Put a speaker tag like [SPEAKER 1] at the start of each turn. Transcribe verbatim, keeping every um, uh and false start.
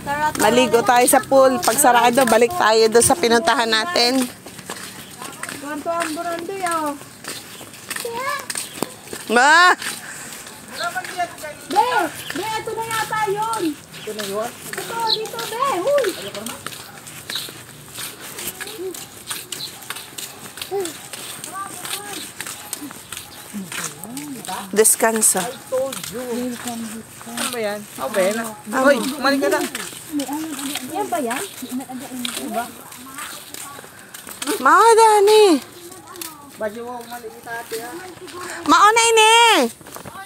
[SPEAKER 1] Maligo tayo sa pool. Pag sarado, balik tayo doon sa pinuntahan natin. Ma!
[SPEAKER 2] Be! Be, ito na yata yun. Ito na yun? Ito, dito, be. Huy!
[SPEAKER 1] Descanso.
[SPEAKER 3] Ano ba yan? Ako ba yan? Hoy, mali ka na.
[SPEAKER 2] Yan ba yan?
[SPEAKER 1] Mga Dani.
[SPEAKER 3] Badyo mo, mali kita ate ha.
[SPEAKER 1] Mauna ini.